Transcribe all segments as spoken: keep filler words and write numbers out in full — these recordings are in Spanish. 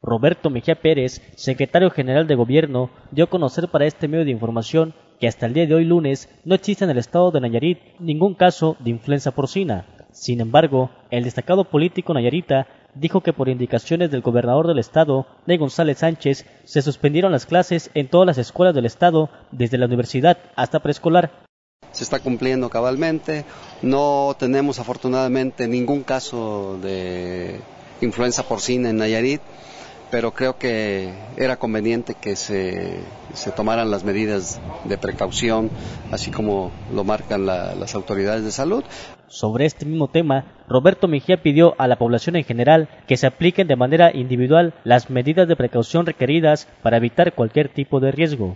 Roberto Mejía Pérez, secretario general de Gobierno, dio a conocer para este medio de información que hasta el día de hoy lunes no existe en el estado de Nayarit ningún caso de influenza porcina. Sin embargo, el destacado político nayarita dijo que por indicaciones del gobernador del estado, Ney González Sánchez, se suspendieron las clases en todas las escuelas del estado, desde la universidad hasta preescolar. Se está cumpliendo cabalmente, no tenemos afortunadamente ningún caso de influenza porcina en Nayarit, pero creo que era conveniente que se, se tomaran las medidas de precaución, así como lo marcan la, las autoridades de salud. Sobre este mismo tema, Roberto Mejía pidió a la población en general que se apliquen de manera individual las medidas de precaución requeridas para evitar cualquier tipo de riesgo.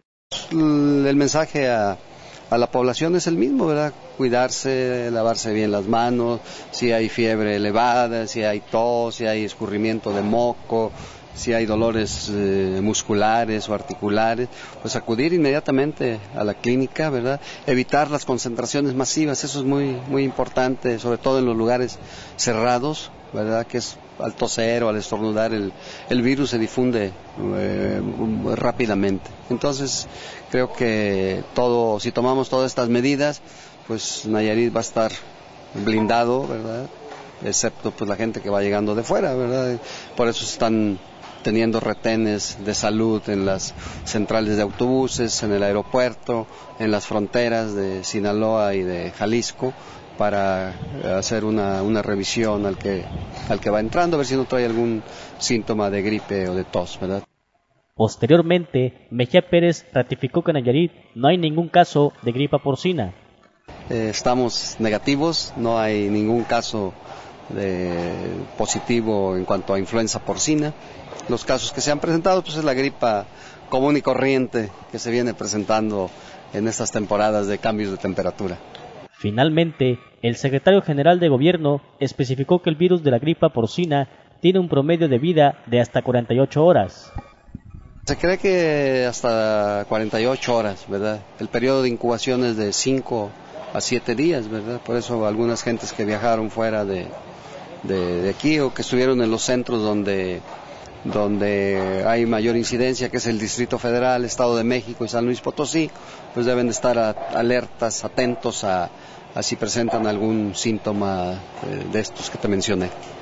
El mensaje a A la población es el mismo, ¿verdad? Cuidarse, lavarse bien las manos, si hay fiebre elevada, si hay tos, si hay escurrimiento de moco, si hay dolores eh, musculares o articulares, pues acudir inmediatamente a la clínica, ¿verdad? Evitar las concentraciones masivas, eso es muy muy importante, sobre todo en los lugares cerrados, ¿verdad? Que es al toser o al estornudar el, el virus se difunde eh, rápidamente. Entonces creo que todo, si tomamos todas estas medidas, pues Nayarit va a estar blindado, ¿verdad? Excepto pues la gente que va llegando de fuera, ¿verdad? Por eso están teniendo retenes de salud en las centrales de autobuses, en el aeropuerto, en las fronteras de Sinaloa y de Jalisco, para hacer una, una revisión al que, al que va entrando, a ver si no trae algún síntoma de gripe o de tos, ¿verdad? Posteriormente, Mejía Pérez ratificó que en Nayarit no hay ningún caso de gripa porcina. Eh, estamos negativos, no hay ningún caso de positivo en cuanto a influenza porcina. Los casos que se han presentado pues es la gripa común y corriente que se viene presentando en estas temporadas de cambios de temperatura. Finalmente, el secretario general de Gobierno especificó que el virus de la gripa porcina tiene un promedio de vida de hasta cuarenta y ocho horas. Se cree que hasta cuarenta y ocho horas, ¿verdad? El periodo de incubación es de cinco a siete días, ¿verdad? Por eso algunas gentes que viajaron fuera de, de, de aquí o que estuvieron en los centros donde, donde hay mayor incidencia, que es el Distrito Federal, Estado de México y San Luis Potosí, pues deben de estar a, alertas, atentos a, a si presentan algún síntoma de estos que te mencioné.